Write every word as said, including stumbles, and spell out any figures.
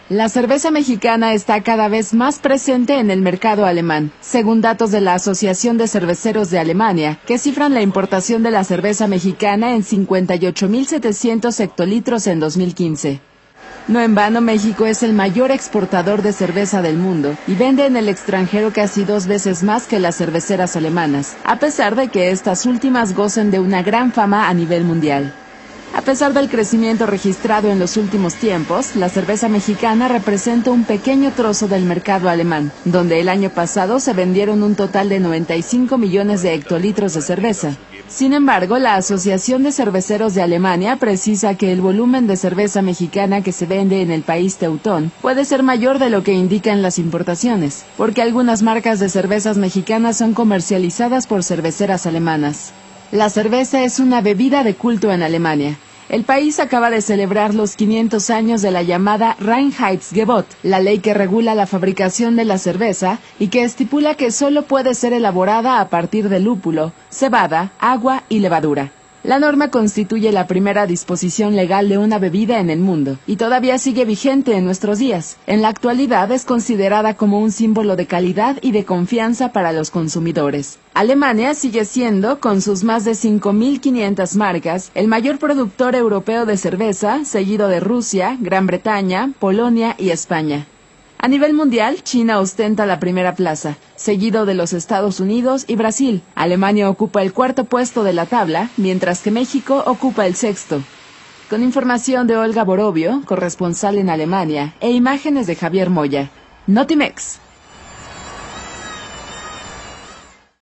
La cerveza mexicana está cada vez más presente en el mercado alemán, según datos de la Asociación de Cerveceros de Alemania, que cifran la importación de la cerveza mexicana en cincuenta y ocho mil setecientos hectolitros en dos mil quince. No en vano, México es el mayor exportador de cerveza del mundo y vende en el extranjero casi dos veces más que las cerveceras alemanas, a pesar de que estas últimas gocen de una gran fama a nivel mundial. A pesar del crecimiento registrado en los últimos tiempos, la cerveza mexicana representa un pequeño trozo del mercado alemán, donde el año pasado se vendieron un total de noventa y cinco millones de hectolitros de cerveza. Sin embargo, la Asociación de Cerveceros de Alemania precisa que el volumen de cerveza mexicana que se vende en el país teutón puede ser mayor de lo que indican las importaciones, porque algunas marcas de cervezas mexicanas son comercializadas por cerveceras alemanas. La cerveza es una bebida de culto en Alemania. El país acaba de celebrar los quinientos años de la llamada Reinheitsgebot, la ley que regula la fabricación de la cerveza y que estipula que solo puede ser elaborada a partir de lúpulo, cebada, agua y levadura. La norma constituye la primera disposición legal de una bebida en el mundo y todavía sigue vigente en nuestros días. En la actualidad es considerada como un símbolo de calidad y de confianza para los consumidores. Alemania sigue siendo, con sus más de cinco mil quinientas marcas, el mayor productor europeo de cerveza, seguido de Rusia, Gran Bretaña, Polonia y España. A nivel mundial, China ostenta la primera plaza, seguido de los Estados Unidos y Brasil. Alemania ocupa el cuarto puesto de la tabla, mientras que México ocupa el sexto. Con información de Olga Borovio, corresponsal en Alemania, e imágenes de Javier Moya. Notimex.